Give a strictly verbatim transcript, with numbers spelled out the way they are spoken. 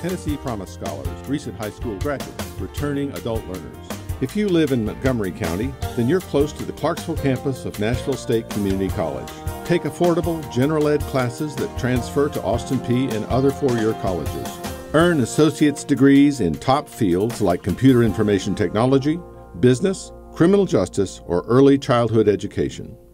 Tennessee Promise Scholars, recent high school graduates, returning adult learners. If you live in Montgomery County, then you're close to the Clarksville campus of Nashville State Community College. Take affordable general ed classes that transfer to Austin Peay and other four-year colleges. Earn associate's degrees in top fields like computer information technology, business, criminal justice, or early childhood education.